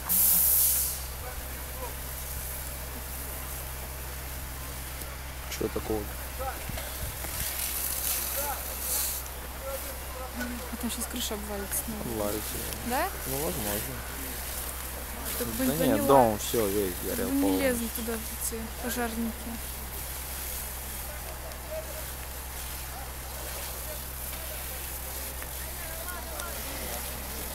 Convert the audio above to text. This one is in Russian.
Что такого? А там сейчас крыша обвалится. Обвалится. Да? Ну, возможно. Чтобы Да не нет, поняла. дом все весь горел Не полностью. лезут туда эти пожарники.